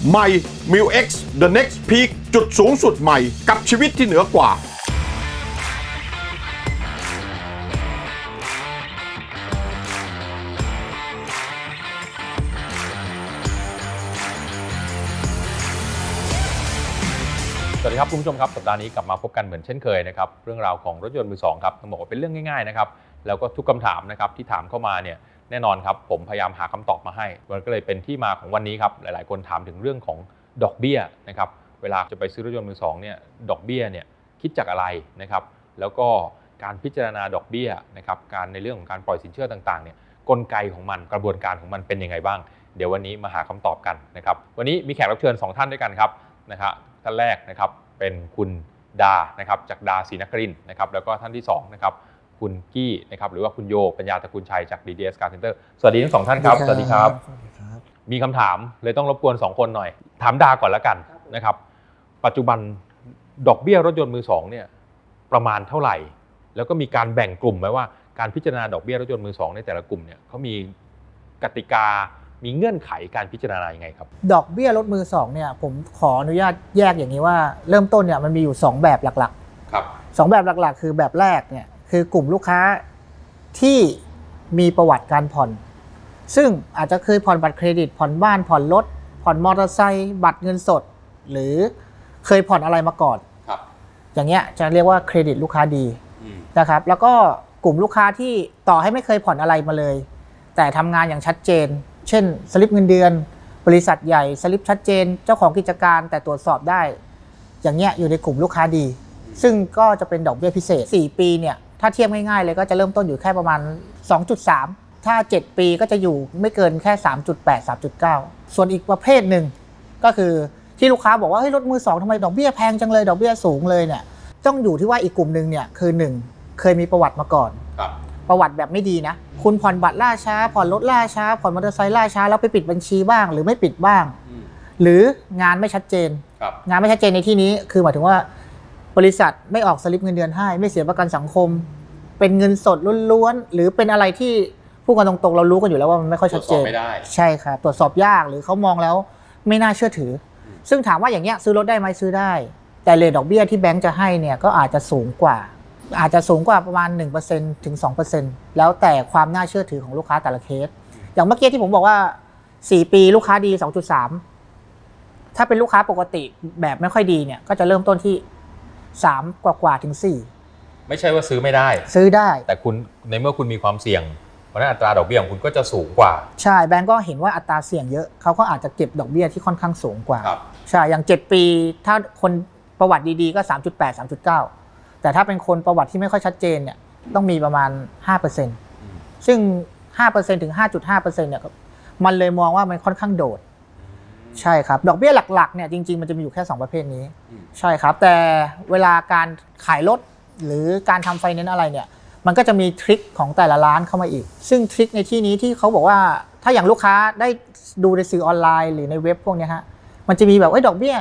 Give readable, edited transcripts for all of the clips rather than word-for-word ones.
ใหม่ m i l X The Next Peak จุดสูงสุดใหม่กับชีวิตที่เหนือกว่าสวัสดีครับคุณผู้ชมครับสัปดาห์นี้กลับมาพบกันเหมือนเช่นเคยนะครับเรื่องราวของรถยนต์มือสองครับต้องบอกว่าเป็นเรื่องง่ายๆนะครับแล้วก็ทุกคำถามนะครับที่ถามเข้ามาเนี่ยแน่นอนครับผมพยายามหาคำตอบมาให้มันก็เลยเป็นที่มาของวันนี้ครับหลายๆคนถามถึงเรื่องของดอกเบี้ยนะครับเวลาจะไปซื้อรถยนต์มือสองเนี่ยดอกเบี้ยเนี่ยคิดจากอะไรนะครับแล้วก็การพิจารณาดอกเบี้ยนะครับการในเรื่องของการปล่อยสินเชื่อต่างๆเนี่ยกลไกของมันกระบวนการของมันเป็นยังไงบ้างเดี๋ยววันนี้มาหาคำตอบกันนะครับวันนี้มีแขกรับเชิญ2ท่านด้วยกันครับนะครับท่านแรกนะครับเป็นคุณดานะครับจากดาศรีนครินทร์นะครับแล้วก็ท่านที่2นะครับคุณกี้นะครับหรือว่าคุณโยปัญญาตระกูลชัยจาก DDS Car Center สวัสดีทั้ง2ท่านครับสวัสดีครับมีคำถามเลยต้องรบกวน2คนหน่อยถามดาก่อนแล้วกันนะครับปัจจุบันดอกเบี้ยรถยนต์มือ2เนี่ยประมาณเท่าไหร่แล้วก็มีการแบ่งกลุ่มไหมว่าการพิจารณาดอกเบี้ยรถยนต์มือ2ในแต่ละกลุ่มเนี่ยเขามีกติกามีเงื่อนไขการพิจารณายังไงครับดอกเบี้ยรถมือ2เนี่ยผมขออนุญาตแยกอย่างนี้ว่าเริ่มต้นเนี่ยมันมีอยู่2แบบหลักๆครับ2แบบหลักๆคือแบบแรกเนี่ยคือกลุ่มลูกค้าที่มีประวัติการผ่อนซึ่งอาจจะเคยผ่อนบัตรเครดิตผ่อนบ้านผ่อนรถผ่อนมอเตอร์ไซค์บัตรเงินสดหรือเคยผ่อนอะไรมาก่อนครับอย่างเงี้ยจะเรียกว่าเครดิตลูกค้าดีนะครับแล้วก็กลุ่มลูกค้าที่ต่อให้ไม่เคยผ่อนอะไรมาเลยแต่ทำงานอย่างชัดเจนเช่นสลิปเงินเดือนบริษัทใหญ่สลิปชัดเจนเจ้าของกิจการแต่ตรวจสอบได้อย่างเงี้ยอยู่ในกลุ่มลูกค้าดีซึ่งก็จะเป็นดอกเบี้ยพิเศษ4ปีเนี่ยถ้าเทียบง่ายๆเลยก็จะเริ่มต้นอยู่แค่ประมาณ 2.3 ถ้า7ปีก็จะอยู่ไม่เกินแค่ 3.8 3.9 ส่วนอีกประเภทหนึ่งก็คือที่ลูกค้าบอกว่าเฮ้ยรถมือ2ทำไมดอกเบี้ยแพงจังเลยดอกเบี้ยสูงเลยเนี่ยต้องอยู่ที่ว่าอีกกลุ่มนึงเนี่ยคือ1เคยมีประวัติมาก่อนประวัติแบบไม่ดีนะคุณผ่อนบัตรล่าช้าผ่อนรถล่าช้าผ่อนมอเตอร์ไซค์ล่าช้าแล้วไปปิดบัญชีบ้างหรือไม่ปิดบ้างหรืองานไม่ชัดเจนงานไม่ชัดเจนในที่นี้คือหมายถึงว่าบริษัทไม่ออกสลิปเงินเดือนให้ไม่เสียประกันสังคมเป็นเงินสดล้วนๆหรือเป็นอะไรที่พูดกันตรงๆเรารู้กันอยู่แล้วว่ามันไม่ค่อยชัดเจนใช่ครับตรวจสอบยากหรือเขามองแล้วไม่น่าเชื่อถือซึ่งถามว่าอย่างเงี้ยซื้อรถได้ไหมซื้อได้แต่เรทดอกเบี้ยที่แบงก์จะให้เนี่ยก็อาจจะสูงกว่าประมาณ 1% ถึง 2% แล้วแต่ความน่าเชื่อถือของลูกค้าแต่ละเคสอย่างเมื่อกี้ที่ผมบอกว่า4ปีลูกค้าดี 2.3 ถ้าเป็นลูกค้าปกติแบบไม่ค่อยดีเนี่ยก็จะเริ่มต้นที่3กว่าถึง4 ไม่ใช่ว่าซื้อไม่ได้ซื้อได้แต่คุณในเมื่อคุณมีความเสี่ยงเพราะฉะนั้นอัตราดอกเบี้ยของคุณก็จะสูงกว่าใช่แบงก์ก็เห็นว่าอัตราเสี่ยงเยอะเขาก็อาจจะเก็บดอกเบี้ยที่ค่อนข้างสูงกว่าใช่อย่าง7ปีถ้าคนประวัติดีๆก็ 3.8 3.9 แต่ถ้าเป็นคนประวัติที่ไม่ค่อยชัดเจนเนี่ยต้องมีประมาณ 5% ซึ่ง 5% ถึง 5.5% เนี่ยมันเลยมองว่ามันค่อนข้างโดดใช่ครับดอกเบี้ยหลักๆเนี่ยจริงๆมันจะมีอยู่แค่2ประเภทนี้ใช่ครับแต่เวลาการขายรถหรือการทำไฟแนนซ์อะไรเนี่ยมันก็จะมีทริคของแต่ละร้านเข้ามาอีกซึ่งทริคในที่นี้ที่เขาบอกว่าถ้าอย่างลูกค้าได้ดูในสื่อออนไลน์หรือในเว็บพวกนี้ฮะมันจะมีแบบดอกเบี้ย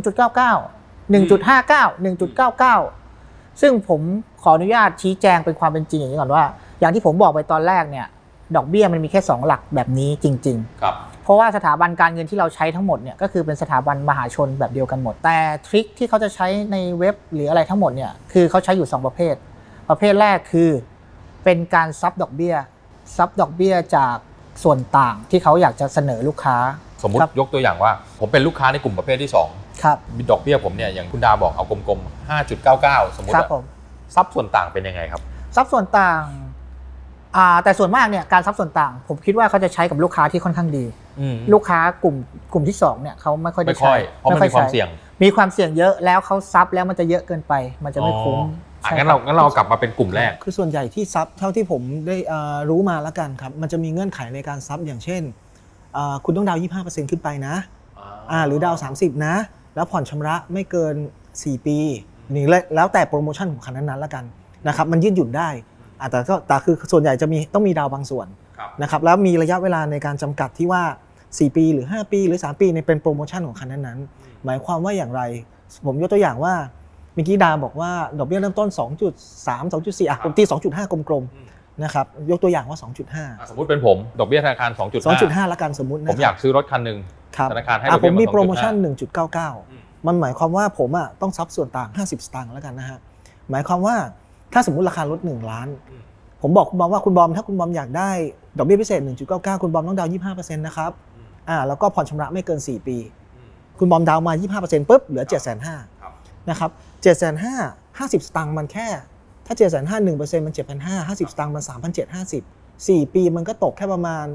0.99 1.59 1.99 ซึ่งผมขออนุญาตชี้แจงเป็นความเป็นจริงอย่างนี้ก่อนว่าอย่างที่ผมบอกไปตอนแรกเนี่ยดอกเบี้ยมันมีแค่2หลักแบบนี้จริงๆครับเพราะว่าสถาบันการเงินที่เราใช้ทั้งหมดเนี่ยก็คือเป็นสถาบันมหาชนแบบเดียวกันหมดแต่ทริคที่เขาจะใช้ในเว็บหรืออะไรทั้งหมดเนี่ยคือเขาใช้อยู่2ประเภทแรกคือเป็นการซับดอกเบี้ยจากส่วนต่างที่เขาอยากจะเสนอลูกค้าสมมุติยกตัวอย่างว่าผมเป็นลูกค้าในกลุ่มประเภทที่2ครับดอกเบี้ยผมเนี่ยอย่างคุณดาบอกเอากลมๆ 5.99 สมมุติซับส่วนต่างเป็นยังไงครับซับส่วนต่างแต่ส่วนมากเนี่ยการซับส่วนต่างผมคิดว่าเขาจะใช้กับลูกค้าที่ค่อนข้างดีลูกค้ากลุ่มที่2เนี่ยเขาไม่ค่อยได้ใช้เพราะมันมีความเสี่ยงเยอะแล้วเขาซับแล้วมันจะเยอะเกินไปมันจะไม่คุ้มงั้นเรากลับมาเป็นกลุ่มแรกคือส่วนใหญ่ที่ซับเท่าที่ผมได้รู้มาแล้วกันครับมันจะมีเงื่อนไขในการซับอย่างเช่นคุณต้องดาว 25% ขึ้นไปนะหรือดาว30นะแล้วผ่อนชำระไม่เกิน4ปีนี่แล้วแต่โปรโมชั่นของคันนั้นๆแล้วกันนะครับมันยืดหยุ่นได้แต่คือส่วนใหญ่จะมีต้องมีดาวบางส่วนนะครับแล้วมีระยะเวลาในการจำกัดที่ว่า4ปีหรือ5ปีหรือ3ปีในเป็นโปรโมชั่นของคันนั้นๆหมายความว่าอย่างไรผมยกตัวอย่างว่าเมื่อกี้ดาบอกว่าดอกเบี้ยเริ่มต้น 2.3 2.4 ผมตี 2.5 กลมๆนะครับยกตัวอย่างว่า 2.5 สมมุติเป็นผมดอกเบี้ยธนาคาร 2.5 ละกันสมมุตินะผมอยากซื้อรถคันหนึ่งธนาคารให้ดอกเบี้ยผมมีโปรโมชั่น 2.5 1.99 มันหมายความว่าผมต้องซับส่วนต่าง50 สตางค์แล้วกันนะฮะหมายความว่าถ้าสมมุติราคารถ1 ล้านผมบอกคุณบอมว่าคุณบอมถ้าคุณบอมอยากได้ดอกเบี้ยพิเศษ 1.99 คุณบอมต้องดาวน์ 25% นะครับแล้วก็ผ่อนชำระไม่เกิน4 ปีคุณบอมดาวน์มา 25% ปุ๊บเหลือ 750,000 นะครับ 750,000 50 สตางค์มันแค่ถ้า 750,000 1% มัน 7,500 50 สตางค์มัน 3,750 4 ปีมันก็ตกแค่ประมาณ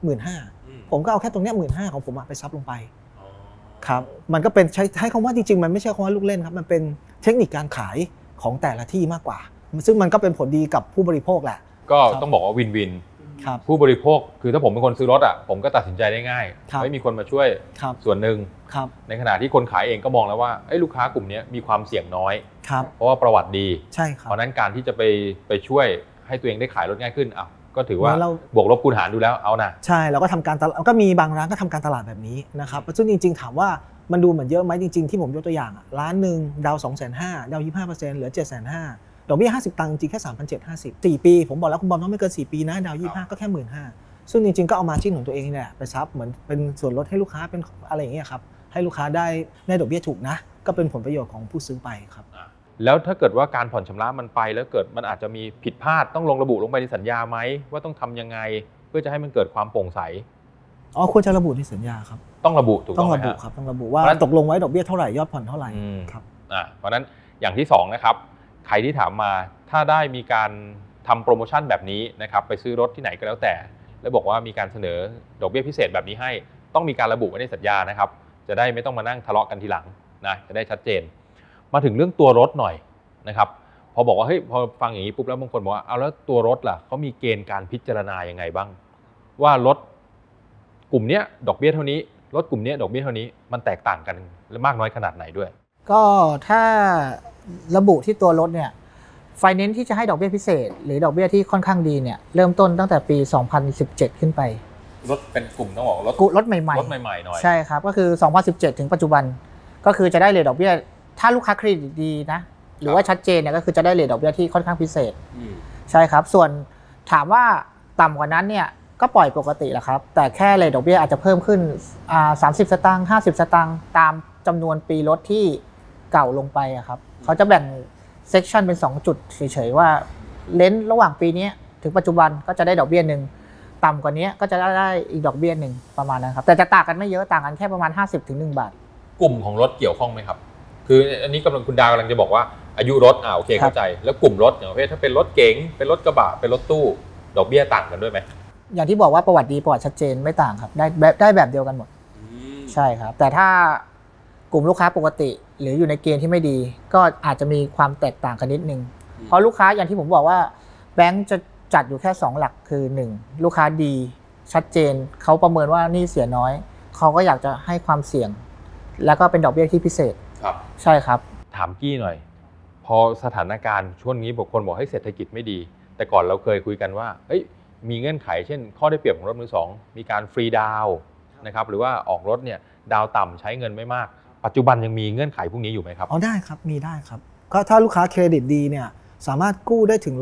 15,000 ผมก็เอาแค่ตรงเนี้ย 15,000 ของผมไปซับลงไปครับมันก็เป็นใช้คำว่าจริงๆมันไม่ใช่คำว่าลูกเล่นครับมันเป็นเทคนิคการขายของแต่ละที่มากกว่าซึ่งมันก็เป็นผลดีกับผู้บริโภคแหละก็ต้องบอกว่าวินวินผู้บริโภคคือถ้าผมเป็นคนซื้อรถผมก็ตัดสินใจได้ง่ายไม่มีคนมาช่วยส่วนหนึ่งในขณะที่คนขายเองก็มองแล้วว่าลูกค้ากลุ่มนี้มีความเสี่ยงน้อยเพราะว่าประวัติดีเพราะนั้นการที่จะไปช่วยให้ตัวเองได้ขายรถง่ายขึ้นก็ถือว่าบวกลบคูณหารดูแล้วเอานะใช่เราก็ทำการตลาดก็มีบางร้านก็ทำการตลาดแบบนี้นะครับซึ่งจริงๆถามว่ามันดูเหมือนเยอะไหมจริงๆที่ผมยกตัวอย่างร้านหนึ่งดาว 250,000 ดาว 25% เหลือ 750,000 ดอกเบี้ย50 ตังค์จริงแค่ 3,750 4 ปีผมบอกแล้วคุณบอมต้องไม่เกิน4 ปีนะดาว 25ก็แค่ 15,000 ซึ่งจริงๆก็เอามาร์จิ้นของตัวเองเนี่ยไปซับเหมือนเป็นส่วนลดให้ลูกค้าเป็นอะไรอย่างเงี้ยครับให้ลูกค้าได้ดอกเบี้ยถูกนะก็เป็นผลประโยชน์ของผู้ซื้อไปครับแล้วถ้าเกิดว่าการผ่อนชำระมันไปแล้วเกิดมันอาจจะมีผิดพลาดต้องระบุลงไปในสัญญาไหมว่าต้องทำยังไงเพื่อจะให้มันเกิดความโปร่งใสควรจะระบุในสัญญาครับต้องระบุถูกต้องระบุครับต้องระบุว่าตกลงไว้ดอกเบี้ยเท่าไหร่ยอดผ่อนเท่าไหร่ครับเพราะนั้นอย่างที่2นะครับใครที่ถามมาถ้าได้มีการทำโปรโมชั่นแบบนี้นะครับไปซื้อรถที่ไหนก็แล้วแต่แล้วบอกว่ามีการเสนอดอกเบี้ยพิเศษแบบนี้ให้ต้องมีการระบุไว้ในสัญญานะครับจะได้ไม่ต้องมานั่งทะเลาะกันทีหลังนะจะได้ชัดเจนมาถึงเรื่องตัวรถหน่อยนะครับพอบอกว่าเฮ้ยพอฟังอย่างนี้ปุ๊บแล้วบางคนบอกว่าเอาแล้วตัวรถล่ะเขามีเกณฑ์การพิจารณายังไงบ้างว่ารถกลุ่มนี้ดอกเบี้ยเท่านี้รถกลุ่มนี้ดอกเบี้ยเท่านี้มันแตกต่างกันและมากน้อยขนาดไหนด้วยก็ถ้าระบุที่ตัวรถเนี่ยไฟแนนซ์ที่จะให้ดอกเบี้ยพิเศษหรือดอกเบี้ยที่ค่อนข้างดีเนี่ยเริ่มต้นตั้งแต่ปี 2017 ขึ้นไปรถเป็นกลุ่มต้องบอกรถใหม่ๆรถใหม่ๆหน่อยใช่ครับก็คือ 2017 ถึงปัจจุบันก็คือจะได้เรทดอกเบี้ยถ้าลูกค้าเครดิตดีนะหรือว่าชัดเจนเนี่ยก็คือจะได้เรทดอกเบี้ยที่ค่อนข้างพิเศษใช่ครับส่วนถามว่าต่ำกว่านั้นเนี่ยก็ปล่อยปกติแหละครับแต่แค่เรทดอกเบี้ยอาจจะเพิ่มขึ้น30 สตางค์50 สตางค์ตามจำนวนปีรถที่เก่าลงไปครับเขาจะแบ่งเซกชันเป็น2จุดเฉยๆว่าเลนส์ระหว่างปีนี้ถึงปัจจุบันก็จะได้ดอกเบี้ยนึงต่ำกว่านี้ก็จะได้อีกดอกเบี้ยนึงประมาณนั้นครับแต่จะต่างกันไม่เยอะต่างกันแค่ประมาณ50 ถึง 1 บาทกลุ่มของรถเกี่ยวข้องไหมครับคืออันนี้คุณดาวกำลังจะบอกว่าอายุรถโอเคเข้าใจแล้วกลุ่มรถอย่างประเภทถ้าเป็นรถเก๋งเป็นรถกระบะเป็นรถตู้ดอกเบี้ยต่างกันด้วยไหมอย่างที่บอกว่าประวัติดีประวัติชัดเจนไม่ต่างครับได้แบบเดียวกันหมดใช่ครับแต่ถ้ากลุ่มลูกค้าปกติหรืออยู่ในเกณฑ์ที่ไม่ดีก็อาจจะมีความแตกต่างกันนิดนึงเพราะลูกค้าอย่างที่ผมบอกว่าแบงก์จะจัดอยู่แค่2หลักคือ1ลูกค้าดีชัดเจนเขาประเมินว่านี่เสียน้อยเขาก็อยากจะให้ความเสี่ยงแล้วก็เป็นดอกเบี้ยที่พิเศษใช่ครับถามกี้หน่อยพอสถานการณ์ช่วงนี้บางคนบอกให้เศรษฐกิจไม่ดีแต่ก่อนเราเคยคุยกันว่ามีเงื่อนไขเช่นข้อได้เปรียบของรถมือสองมีการฟรีดาวน์นะครับหรือว่าออกรถเนี่ยดาวต่ำใช้เงินไม่มากปัจจุบันยังมีเงื่อนไขพวกนี้อยู่ไหมครับได้ครับมีได้ครับก็ถ้าลูกค้าเครดิตดีเนี่ยสามารถกู้ได้ถึง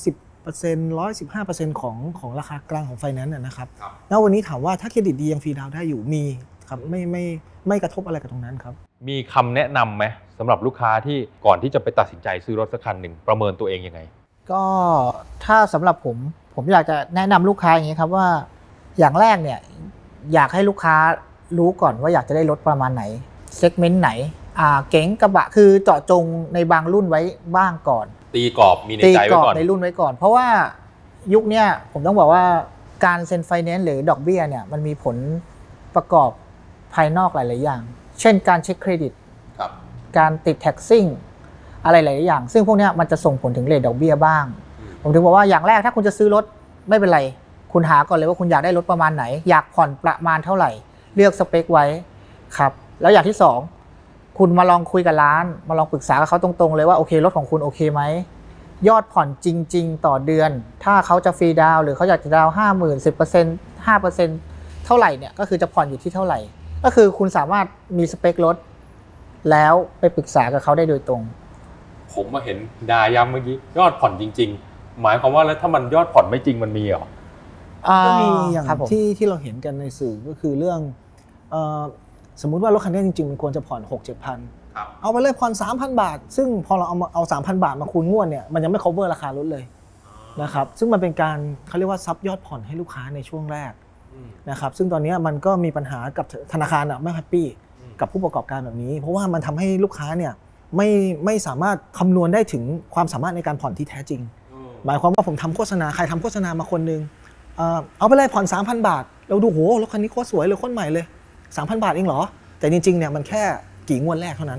110% 115% ของราคากลางของไฟแนนซ์นะครับแล้ววันนี้ถามว่าถ้าเครดิตดียังฟรีดาวน์ได้อยู่มีครับไม่กระทบอะไรกับตรงนั้นครับมีคำแนะนำไหมสำหรับลูกค้าที่ก่อนที่จะไปตัดสินใจซื้อรถสักคันหนึ่งประเมินตัวเองยังไงก็ถ้าสำหรับผมอยากจะแนะนำลูกค้าอย่างนี้ครับว่าอย่างแรกเนี่ยอยากให้ลูกค้ารู้ก่อนว่าอยากจะได้รถประมาณไหนเซกเมนต์ไหนเก๋งกระบะคือเจาะจงในบางรุ่นไว้บ้างก่อนตีกรอบมีในใจไว้ก่อนในรุ่นไว้ก่อนเพราะว่ายุคนี้ผมต้องบอกว่าการเซ็นไฟแนนซ์หรือดอกเบี้ยเนี่ยมันมีผลประกอบภายนอกหลายๆอย่างเช่นการเช็คเครดิตการติดแท็กซิ่งอะไรหลายอย่างซึ่งพวกนี้มันจะส่งผลถึงเรทดอกเบี้ยบ้างผมถึงบอกว่าอย่างแรกถ้าคุณจะซื้อรถไม่เป็นไรคุณหาก่อนเลยว่าคุณอยากได้รถประมาณไหนอยากผ่อนประมาณเท่าไหร่เลือกสเปคไว้ครับแล้วอย่างที่2คุณมาลองคุยกับร้านมาลองปรึกษากับเขาตรงๆเลยว่าโอเครถของคุณโอเคไหมยอดผ่อนจริงๆต่อเดือนถ้าเขาจะฟรีดาวหรือเขาอยากจะดาว 50,000 10% 5% เท่าไหร่เนี่ยก็คือจะผ่อนอยู่ที่เท่าไหร่ก็คือคุณสามารถมีสเปครถแล้วไปปรึกษากับเขาได้โดยตรงผมมาเห็นดาย้ำเมื่อกี้ยอดผ่อนจริงๆหมายความว่าแล้วถ้ามันยอดผ่อนไม่จริงมันมีเหรอก็มีอย่างครับผมที่เราเห็นกันในสื่อก็คือเรื่องสมมุติว่ารถคันนี้จริงๆมันควรจะผ่อน 6-7 พันเอาไปเลยผ่อน 3,000 บาทซึ่งพอเราเอา 3,000 บาทมาคูณงวดเนี่ยมันยังไม่ cover ราคารถเลยนะครับซึ่งมันเป็นการเขาเรียกว่าซับยอดผ่อนให้ลูกค้าในช่วงแรกนะครับซึ่งตอนนี้มันก็มีปัญหากับธนาคารไม่แฮปปี้กับผู้ประกอบการแบบนี้เพราะว่ามันทำให้ลูกค้าเนี่ยไม่สามารถคำนวณได้ถึงความสามารถในการผ่อนที่แท้จริงหมายความว่าผมทำโฆษณาใครทำโฆษณามาคนนึงเอาไปเลยผ่อน 3,000 บาทเราดูโหรถคันนี้โคตรสวยเลยโคตรใหม่เลย 3,000 บาทเองเหรอแต่จริงๆเนี่ยมันแค่กี่งวดแรกเท่านั้น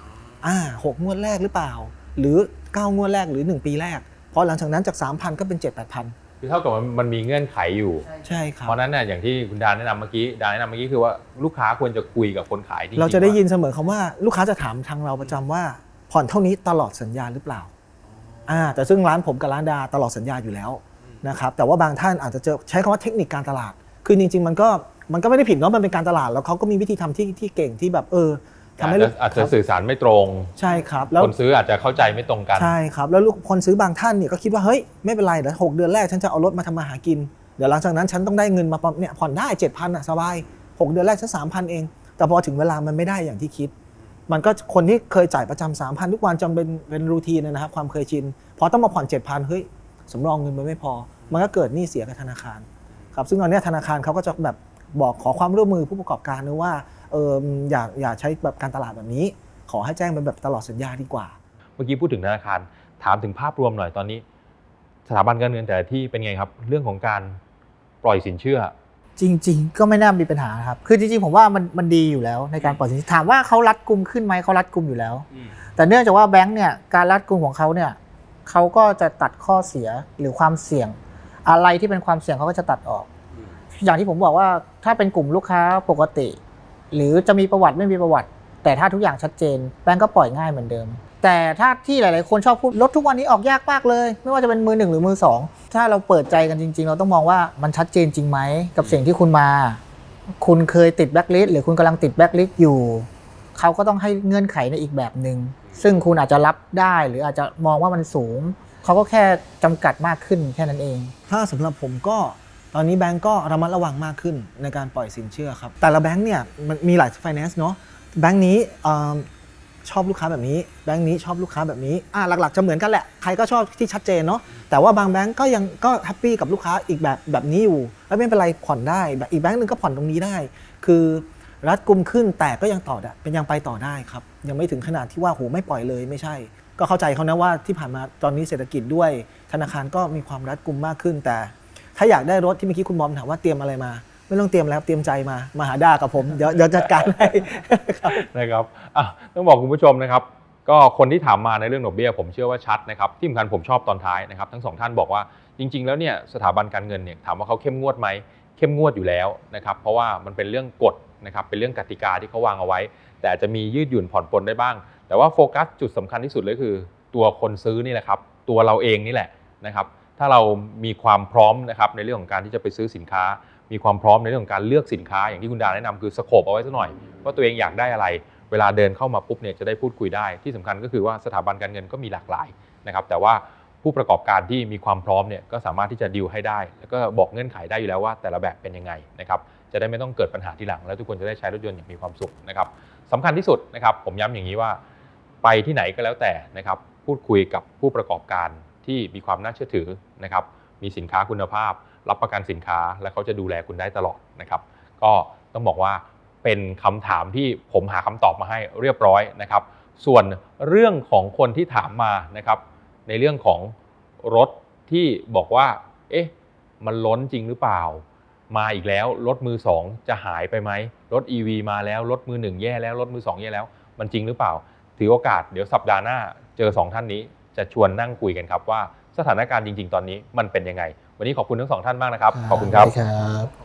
6 งวดแรกหรือเปล่าหรือ9 งวดแรกหรือ1 ปีแรกพอหลังจากนั้นจาก 3,000 ก็เป็น 7-8,000 คือเท่ากับมันมีเงื่อนไขอยู่ใช่ครับเพราะนั้นน่ะอย่างที่คุณดาแนะนำเมื่อกี้คือว่าลูกค้าควรจะคุยกับคนขายที่เราจะได้ยินเสมอคำว่าลูกค้าจะถามทางเราประจำว่าผ่อนเท่านี้ตลอดสัญญาหรือเปล่าแต่ซึ่งร้านผมกับร้านดาตลอดสัญญาอยู่แล้วนะครับแต่ว่าบางท่านอาจจะใช้คำว่าเทคนิคการตลาดคือจริงๆมันก็ไม่ได้ผิดเนาะมันเป็นการตลาดแล้วเขาก็มีวิธีทำที่เก่งที่แบบทำให้อาจจะสื่อสารไม่ตรงใช่ครับแล้วคนซื้ออาจจะเข้าใจไม่ตรงกันใช่ครับแล้วคนซื้อบางท่านเนี่ยก็คิดว่าเฮ้ยไม่เป็นไรเดี๋ยว6 เดือนแรกฉันจะเอารถมาทำมาหากินเดี๋ยวหลังจากนั้นฉันต้องได้เงินมาเนี่ยผ่อนได้ 7,000 สบาย6 เดือนแรกฉัน 3,000 เองแต่พอถึงเวลามันไม่ได้อย่างที่คิดมันก็คนที่เคยจ่ายประจำ 3,000 ทุกวันจนเป็นรูทีนนะครับความเคยชินพอต้องมาผ่อน 7,000 เฮ้ยสำรองเงินมันไม่พอมันก็เกิดหนี้เสียกับธนาคารครับซึ่งตอนนี้ธนาคารเขาก็จะแบบบอกขอความร่วมมือผู้ประกอบการนะว่าอย่าใช้แบบการตลาดแบบนี้ขอให้แจ้งเป็นแบบตลอดสัญญาดีกว่าเมื่อกี้พูดถึงธนาคารถามถึงภาพรวมหน่อยตอนนี้สถาบันการเงินแต่ละที่เป็นไงครับเรื่องของการปล่อยสินเชื่อจริงๆก็ไม่น่ามีปัญหาครับคือจริงๆผมว่ามันดีอยู่แล้วในการปล่อยสินเชื่อถามว่าเขารัดกุมขึ้นไหมเขารัดกุมอยู่แล้วแต่เนื่องจากว่าแบงค์เนี่ยการรัดกุมของเขาเนี่ยเขาก็จะตัดข้อเสียหรือความเสี่ยงอะไรที่เป็นความเสี่ยงเขาก็จะตัดออกอย่างที่ผมบอกว่าถ้าเป็นกลุ่มลูกค้าปกติหรือจะมีประวัติไม่มีประวัติแต่ถ้าทุกอย่างชัดเจนแบงก์ก็ปล่อยง่ายเหมือนเดิมแต่ถ้าที่หลายๆคนชอบพูดรถทุกวันนี้ออกยากมากเลยไม่ว่าจะเป็นมือ1หรือมือ2ถ้าเราเปิดใจกันจริงๆเราต้องมองว่ามันชัดเจนจริงไหมกับสิ่งที่คุณมาคุณเคยติดแบล็คลิสต์หรือคุณกำลังติดแบล็คลิสต์อยู่เขาก็ต้องให้เงื่อนไขในอีกแบบนึงซึ่งคุณอาจจะรับได้หรืออาจจะมองว่ามันสูงเขาก็แค่จำกัดมากขึ้นแค่นั้นเองถ้าสำหรับผมก็ตอนนี้แบงก์ก็ระมัดระวังมากขึ้นในการปล่อยสินเชื่อครับแต่ละแบงก์เนี่ยมันมีหลายไฟแนนซ์เนาะแบงก์นี้ชอบลูกค้าแบบนี้แบงก์นี้ชอบลูกค้าแบบนี้หลักๆจะเหมือนกันแหละใครก็ชอบที่ชัดเจนเนาะแต่ว่าบางแบงก์ก็แฮปปี้กับลูกค้าอีกแบบนี้อยู่แล้วไม่เป็นไรผ่อนได้แบบอีกแบงก์นึงก็ผ่อนตรงนี้ได้คือรัดกุมขึ้นแต่ก็ยังต่อได้เป็นยังไปต่อได้ครับยังไม่ถึงขนาดที่ว่าโหไม่ปล่อยเลยไม่ใช่ก็เข้าใจเขานะว่าที่ผ่านมาตอนนี้เศรษฐกิจด้วยธนาคารก็มีความรัดกุมมากขึ้นแต่ถ้าอยากได้รถที่เมื่อกี้คุณบอมถามว่าเตรียมอะไรมาไม่ต้องเตรียมแล้วเตรียมใจมาหาด้ากับผมเดี๋ยวจัดการให้นะครับต้องบอกคุณผู้ชมนะครับก็คนที่ถามมาในเรื่องดอกเบี้ยผมเชื่อว่าชัดนะครับที่สำคัญผมชอบตอนท้ายนะครับทั้ง2ท่านบอกว่าจริงๆแล้วเนี่ยสถาบันการเงินเนี่ยถามว่าเขาเข้มงวดไหมเข้มงวดอยู่แล้วนะครับเพราะว่ามันเป็นเรื่องกฎนะครับเป็นเรื่องกติกาที่เขาวางเอาไว้แต่อาจจะมียืดหยุ่นผ่อนปลนได้บ้างแต่ว่าโฟกัสจุดสำคัญที่สุดเลยคือตัวคนซื้อนี่แหละครับตัวเราเองนี่แหละนะครับถ้าเรามีความพร้อมนะครับในเรื่องของการที่จะไปซื้อสินค้ามีความพร้อมในเรื่องของการเลือกสินค้าอย่างที่คุณดาแนะนำคือสโคปเอาไว้ซะหน่อยว่าตัวเองอยากได้อะไรเวลาเดินเข้ามาปุ๊บเนี่ยจะได้พูดคุยได้ที่สำคัญก็คือว่าสถาบันการเงินก็มีหลากหลายนะครับแต่ว่าผู้ประกอบการที่มีความพร้อมเนี่ยก็สามารถที่จะดีลให้ได้แล้วก็บอกเงื่อนไขได้อยู่แล้วว่าแต่ละแบบเป็นยังไงนะครับจะได้ไม่ต้องเกิดปัญหาทีหลังแล้วทุกคนจะได้ใช้รถยนต์อย่างมีความสุขนะครับสำคัญที่สุดนะครับผมย้ำอย่างนี้ว่าไปที่ไหนก็แล้วแต่นะครับพูดคุยกับผู้ประกอบการที่มีความน่าเชื่อถือนะครับมีสินค้าคุณภาพรับประกันสินค้าและเขาจะดูแลคุณได้ตลอดนะครับก็ต้องบอกว่าเป็นคำถามที่ผมหาคำตอบมาให้เรียบร้อยนะครับส่วนเรื่องของคนที่ถามมานะครับในเรื่องของรถที่บอกว่าเอ๊ะมันล้นจริงหรือเปล่ามาอีกแล้วรถมือ2จะหายไปไหมรถ EV มาแล้วรถมือ1แย่แล้วรถมือ2แย่แล้วมันจริงหรือเปล่าถือโอกาสเดี๋ยวสัปดาห์หน้าเจอ2ท่านนี้จะชวนนั่งคุยกันครับว่าสถานการณ์จริงๆตอนนี้มันเป็นยังไงวันนี้ขอบคุณทั้ง2ท่านมากนะครับขอบคุณครับ